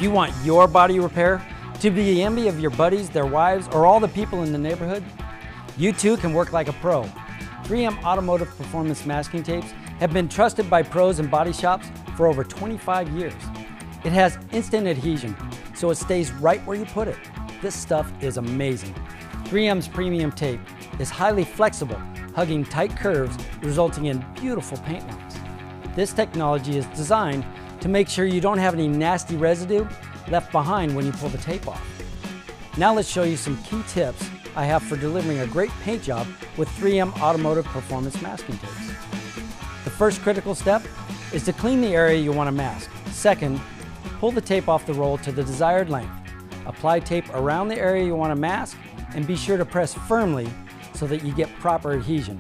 If you want your body repair to be the envy of your buddies, their wives, or all the people in the neighborhood, you too can work like a pro. 3M Automotive Performance Masking Tapes have been trusted by pros and body shops for over 25 years. It has instant adhesion, so it stays right where you put it. This stuff is amazing. 3M's premium tape is highly flexible, hugging tight curves, resulting in beautiful paint lines. This technology is designed to make sure you don't have any nasty residue left behind when you pull the tape off. Now let's show you some key tips I have for delivering a great paint job with 3M Automotive Performance Masking Tapes. The first critical step is to clean the area you want to mask. Second, pull the tape off the roll to the desired length. Apply tape around the area you want to mask and be sure to press firmly so that you get proper adhesion.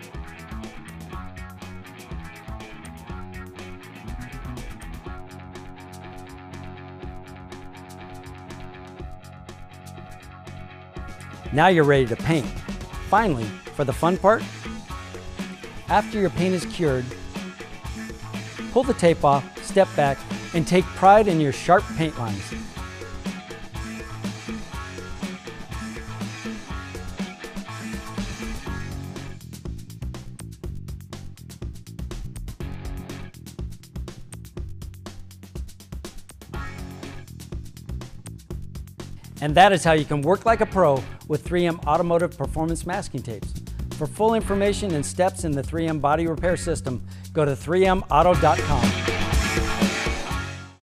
Now you're ready to paint. Finally, for the fun part, after your paint is cured, pull the tape off, step back, and take pride in your sharp paint lines. And that is how you can work like a pro with 3M Automotive Performance Masking Tapes. For full information and steps in the 3M body repair system, go to 3mauto.com.